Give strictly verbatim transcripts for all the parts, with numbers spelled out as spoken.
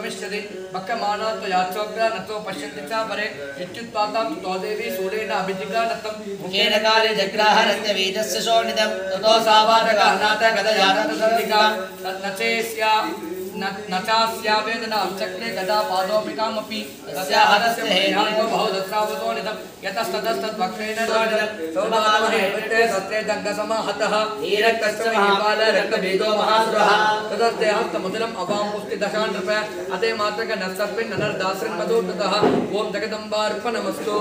गमिष्यति बक्कमाना त्वयाचोग्रा नतो पश्यन्ति च परे इत्युत्पातां तोदेवी सूरेण अभिजिग्रा नतं मुखेन काले जग्राहरस्य वेदस्य शोणितं ततो सावादकानाथ गदयानतसर्विका तन्नचेस्या नचास्या वेदना चक्रे गदा पादोपिकामपि तस्याः हरस्य हेनान्तो बहुदस्रावतो नितं यतस्ततस्तद्वक्रेण राजनं सोमानमहे वृत्ते सत्रे दग्धसमाहतः हीरकस्य महाबाल रक्तभेदो महासुरः तदस्ते हस्तमुदलम् अवां पुष्टि दशानृप अते मात्रक नस्तस्मिन् ननर्दासृन् मधुर्ततः ओं जगदम्बार्पणमस्तु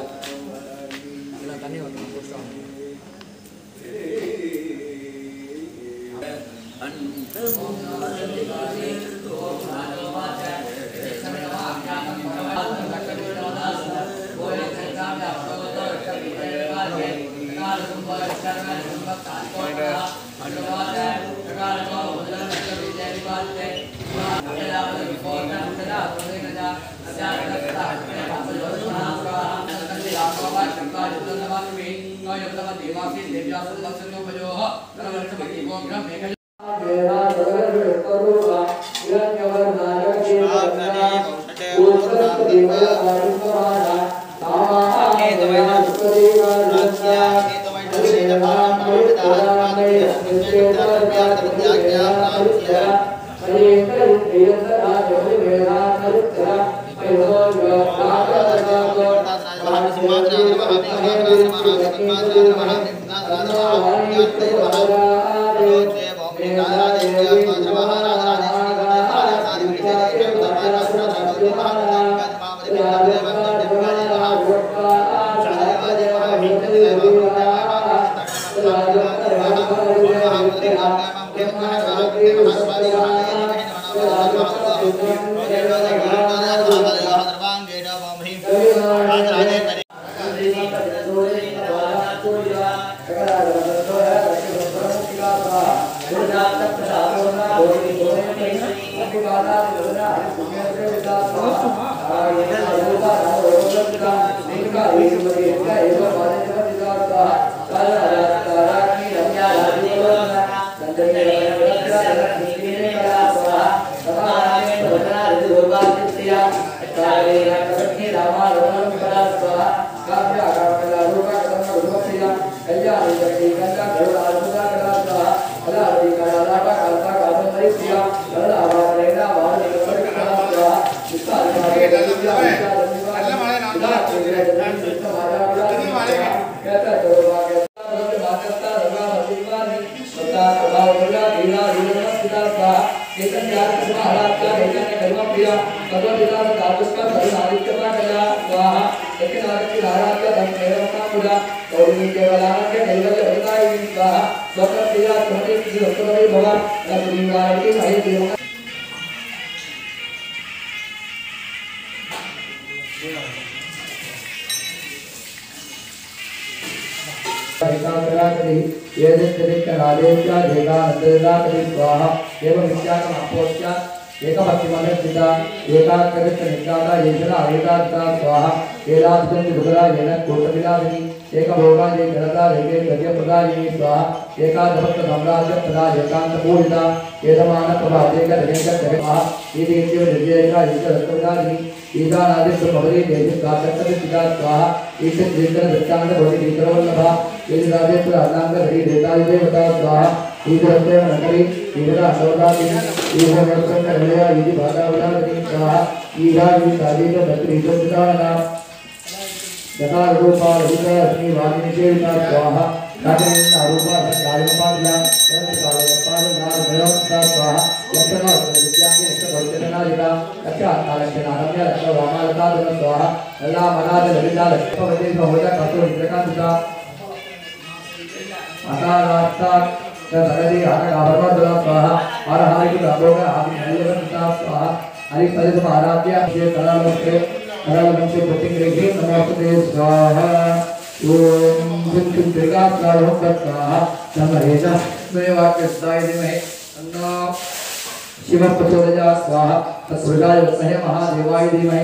शिव प्रचोदयात् स्वाहा तत्सुर्गाय विद्महे महादेवाय धीमहि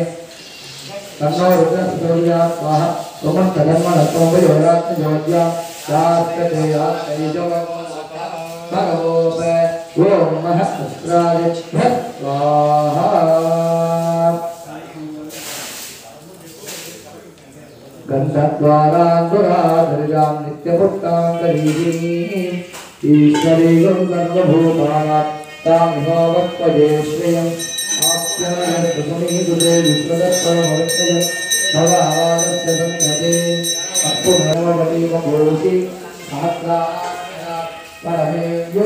तन्नो रुद्रः प्रचोदयात् स्वाहा त्वं तदन्म नत्वं वयोरात् ज्योत्या शास्त्रदेयात् तेजो भगवोपे ओम महस्राय स्वाहा गंधद्वारांधुराधर्यां नित्यपुष्टांतरीं ईश्वरी सर्वभूतानां तामिहोवत्पदे श्रियं आप्यायस्वसमीदुरे विश्वदत्परमवर्तय भवावादस्य संयते अस्तुभवतीमभूषि सहस्राय परमेव्यो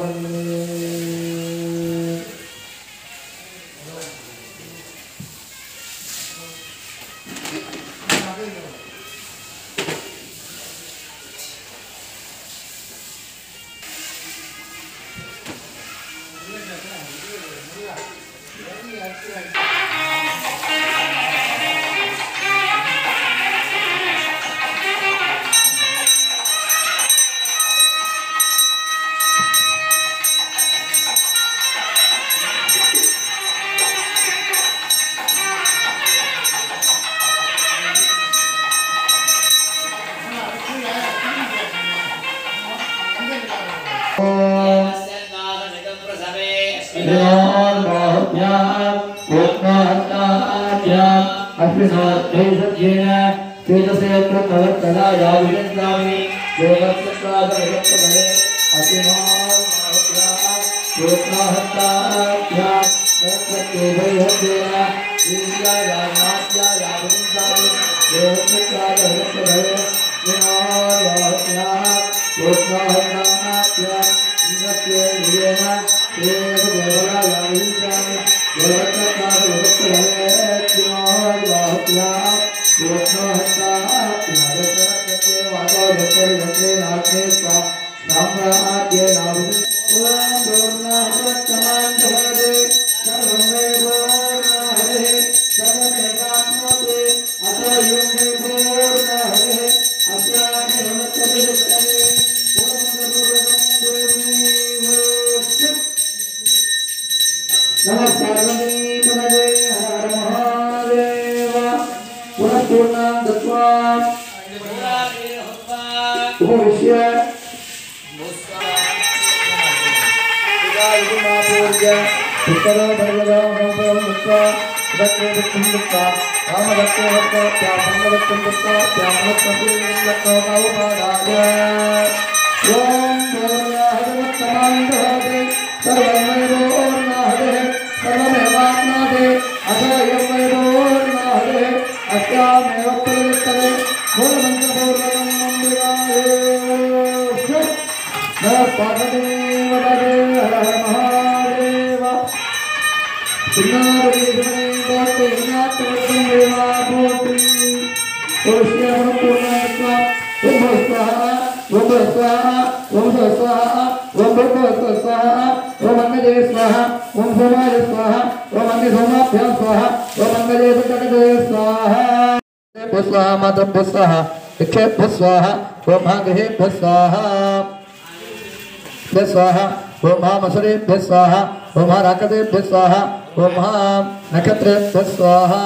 स्वाहा ओम मसुरेभ्य स्वाहा ओम राकतेभ्य स्वाहा ओम नक्षत्रेभ्य स्वाहा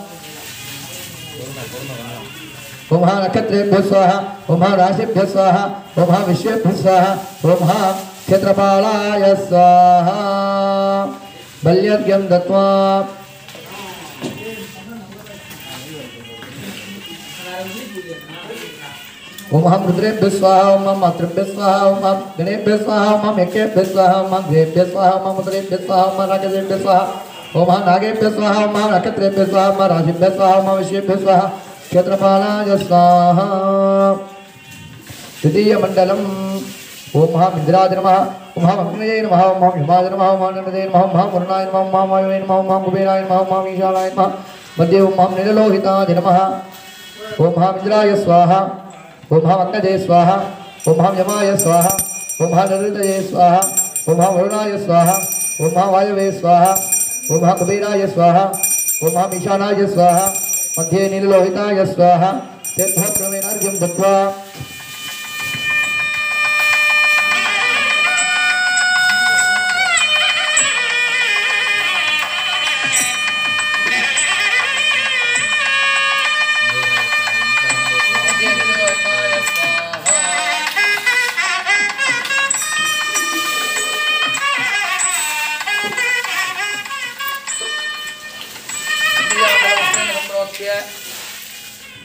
ओम नक्षत्रेभ्य स्वाहा ओम राशिभ्य स्वाहा ओम विश्वेभ्य स्वाहा ओम क्षेत्रपालाय स्वाहा बल्यर्घ्यं दत्वा ओम रुद्रेभ्य स्वाहा ओम मातृभ्य स्वाहा ओम गणेभ्य स्वाहा ओम यज्ञेभ्य स्वाहा ओम देवेभ्य स्वाहा ओम मुद्रेभ्य स्वाहा ओम राकेभ्य स्वाहा ओम नागेभ्य स्वाहा ओम नक्षत्रेभ्य स्वाहा ओम राशिभ्य स्वाहा ओम विश्वेभ्य स्वाहा क्षेत्रपालाय स्वाहा तृतीय मंडलम ओम इंद्राय नमः ओम अग्नये नमः ओम हिमाय नमः ओम नंदये नमः ओम वरुणाय नमः ओम वायुवे नमः ओम कुबेराय नमः ओम ईशानाय नमः मध्ये ओम नीललोहिताय नमः ओम इंद्राय स्वाहा ओम अग्नये स्वाहा ओम यमाय स्वाहा ओम नृतये स्वाहा ओम वरुणाय स्वाहा ओम वायुवे स्वाहा ओम कुबेराय स्वाहा ओम ईशानाय स्वाहा मध्ये नीललोहिताय स्वाहा तेभ्यः क्रमेणार्घ्यं दत्त्वा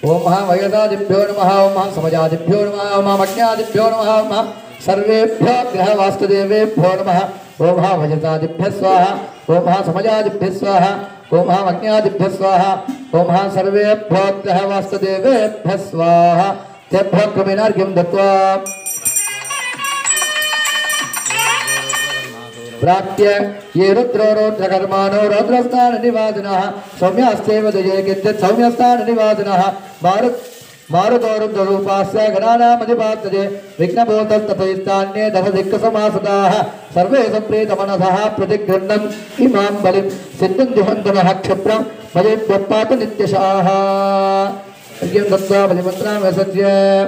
ओम महावयदादिभ्यो नमः ओम महासमजादिभ्यो नमः ओम महामज्ञादिभ्यो नमः ओम सर्वेभ्यो ग्रहवास्तुदेवेभ्यो नमः ओम महावयदादिभ्यः स्वाहा ओम महासमजादिभ्यः स्वाहा ओम महामज्ञादिभ्यः स्वाहा ओम महासर्वेभ्यो ग्रहवास्तुदेवेभ्यः स्वाहा तेभ्यो क्रमेणार्घ्यं दत्त्वा प्राप्य ये रुद्रो रुद्रकर्माणो रुद्रस्थान निवासिनः सौम्यास्तेव दये किञ्चित् सौम्यस्थान निवासिनः मारुत मारुतो रुद्ररूपास्य गणानामधिपातये विघ्नभूतस्तथैस्तान्ये दशदिक्समासदाः सर्वे सम्प्रीतमनसः प्रतिगृह्णन् इमां बलिं सिद्धिं जुहन्तनः क्षिप्रं बलिभ्यपातु नित्यशाः अर्घ्यं दत्त्वा बलिमन्त्रां विसर्ज्य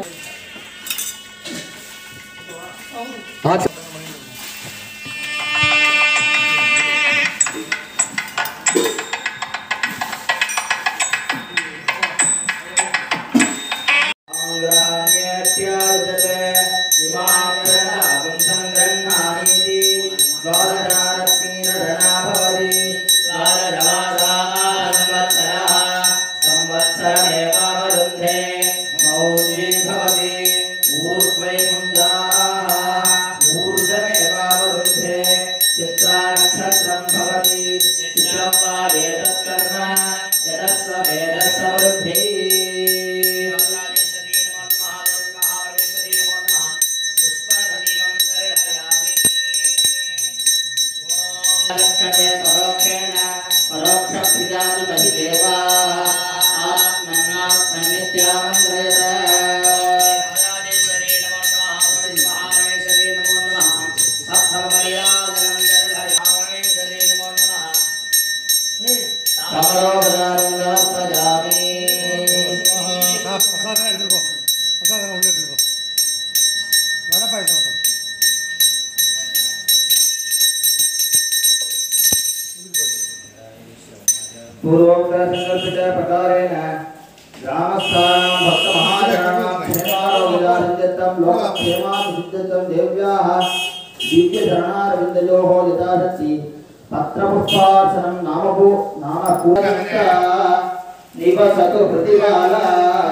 प्रकारेण ग्रामस्थानां भक्तमहाजनानां क्षेमारो विदारञ्जतं लोकक्षेमाभिवृद्धिं देव्याः दिव्यचरणारविन्दयोः यथाशक्ति पत्रपुष्पार्चनं नामभू नामपूजनञ्च निवसतु प्रतिबाला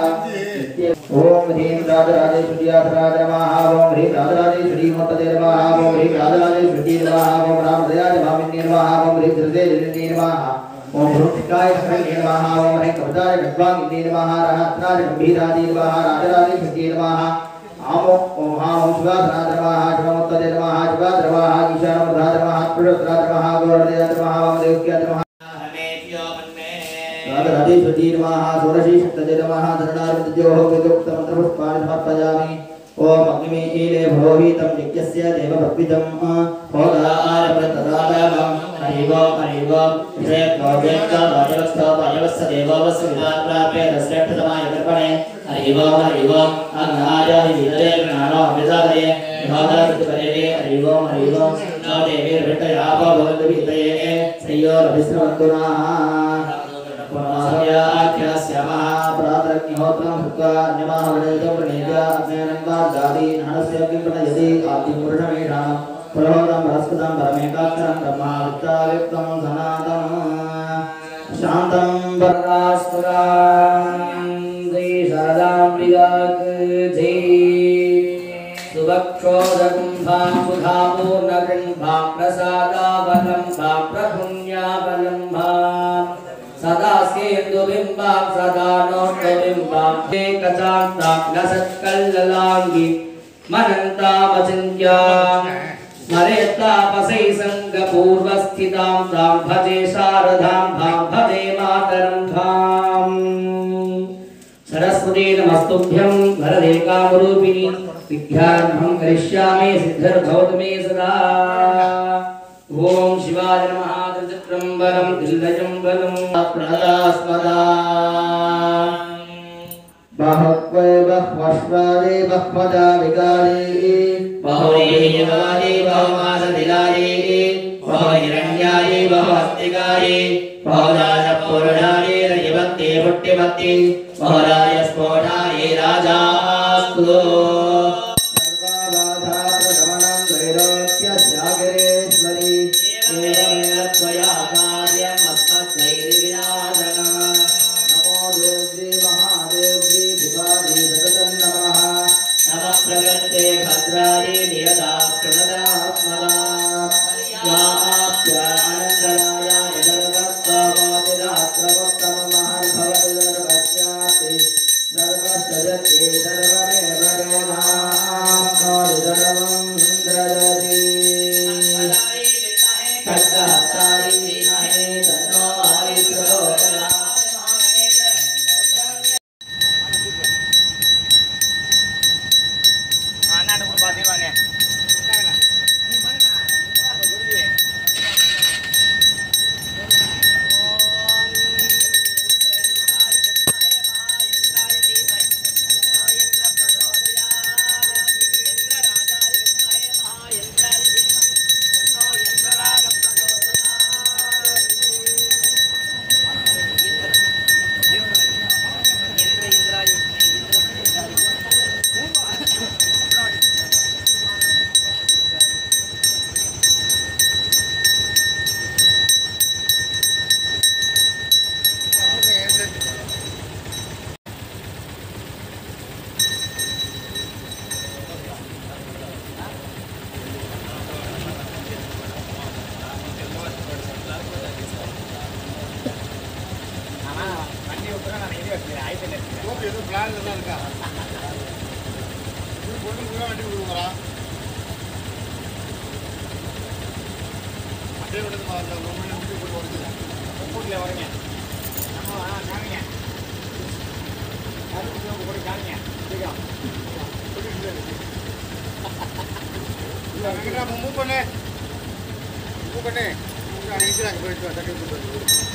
ओम ह्रीं राजराजेश्वर्याधराज नमः ओम ह्रीं राजराजेश्वरी मूर्तये नमः ओम ह्रीं राजराजेश्वरी नमः ओम रामदयाज भामिन्ये नमः ओम ह्रीं हृदयजनन्ये नमः ओम भृत्तिकाय शरण्ये नमः ओम ह्रीं कवचाय गद्वाङ्गिन्ये नमः रहत्राज गम्भीरादि नमः राजराजेश्वर्ये नमः आमो ओम हां शिवाधराज नमः शिवमूर्तये नमः शिवाधरवाः ईशानमुद्राज नमः पुरुषराज नमः गौरदयाज नमः वामदेव्याज नमः राधेश्वरी नमः षोडशी शक्तये नमः धरणारविन्दयोः वेदोक्तमन्त्रपुष्पाणि समर्पयामि ओम अग्निमीले भोहितं यज्ञस्य देवभक्तिदं होदारप्रतदारमं हरिवो हरिवो विषयक्रोजेक्तवाजवस्थवाजवस्य देवोवस्य विदाप्राप्य दशरक्षतमाय कर्पणे हरिवो हरिवो अग्नाय विदरे ज्ञानो विदादये होदारप्रतिपरे हरिवो हरिवो नो देवीर्भृतयापो भवन्तु विदये श्रेयोरभिस्रवन्तुनाः पुनःस्याख्यास्यामः प्रातरग्निहोत्रं कृत्वा अन्यमाह वनेजं प्रणीत्य अग्नेनन्वाजादि नहस्यग्निं प्रणयति आद्यं पुरुषमेषां पुरोहतं बृहस्पतिं परमेकाक्षरं ब्रह्माविद्यायुक्तं सनातनं शान्तं वरदास्पदां श्री शारदाम्बिकाक जय सुभक्षोदकुम्भां सुधापूर्णकृम्भां प्रसादावलम्भां प्रपुण्यावलम्भां सदा स्केन्दुबिम्बां सदा नोष्टबिम्बां एकचान्तां नसत्कल्ललाङ्गी मनन्तामचिन्त्यां स्मरेत्तापसै सङ्गपूर्वस्थितां तां भजे शारदां भां भजे मातरं भां सरस्वती नमस्तुभ्यं वरदे कामरूपिणी विद्यारम्भं करिष्यामि सिद्धिर्भवतु मे सदा ओम शिवाय नमः त्रिचक्रम्बरं दिल्लयं बलं प्रणदास्मदा बहवै बह्वश्वादे बह्वदा विकारे बहुवेयवादे बहुमासदिलारे बहुहिरण्याये बहुहस्तिकाये बहुराज पूर्णाये रयवत्ते पुट्टिमत्ते बहुराज स्फोटाये राजास्तु Mahadev Move on it. Move on it.